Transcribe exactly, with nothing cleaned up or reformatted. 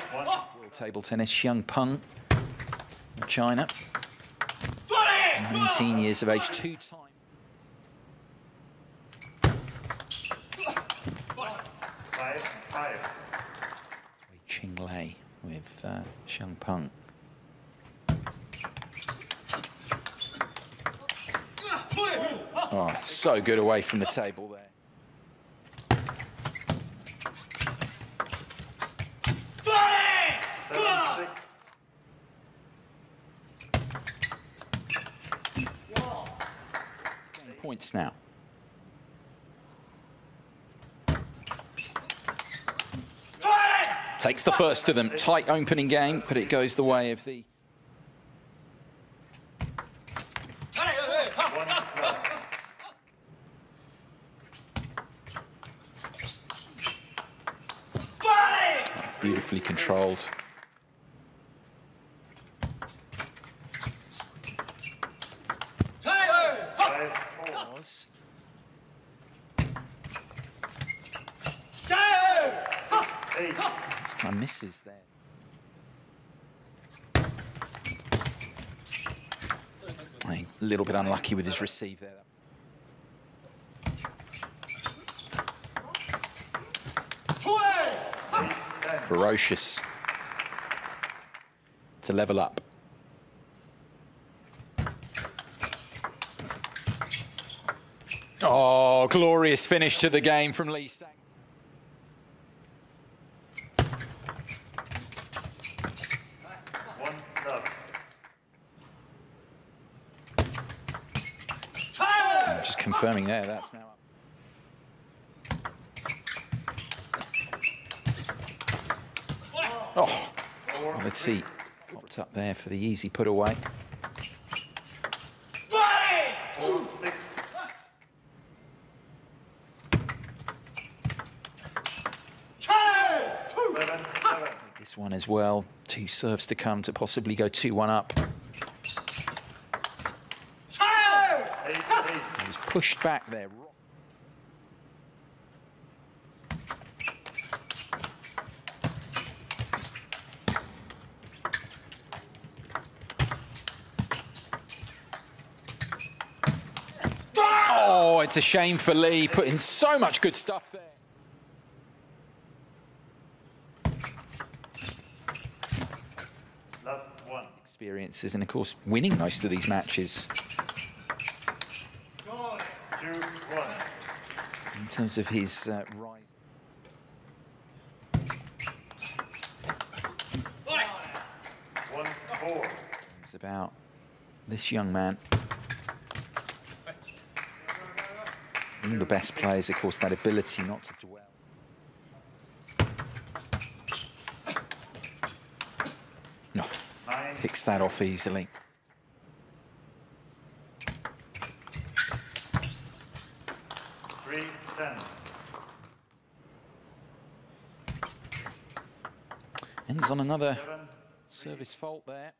World table tennis, Xiang Peng from China. nineteen years of age, two-time. Five, five. Qing Lei with uh, Xiang Peng. Oh, so good away from the table there. Seven, six. Points now. Takes the first of them. Tight opening game, but it goes the way of the... Beautifully controlled. Was. This time misses there. A little bit unlucky with his receive there. Ferocious to level up. Oh, glorious finish to the game from Lee Sang. One love. Just confirming there, that's now up. Oh, well, let's see. Popped up there for the easy put away. Four, six. Seven, seven. This one as well. Two serves to come to possibly go two one up. Eight, eight. He was pushed back there. Oh, it's a shame for Lee, putting so much good stuff there. Love, one. Experiences and, of course, winning most of these matches. Two, one. In terms of his uh, rise. One, four. It's about this young man. One of the best players, of course, that ability not to dwell. No, Nine. picks that off easily. Three, ten. Ends on another Seven, service fault there.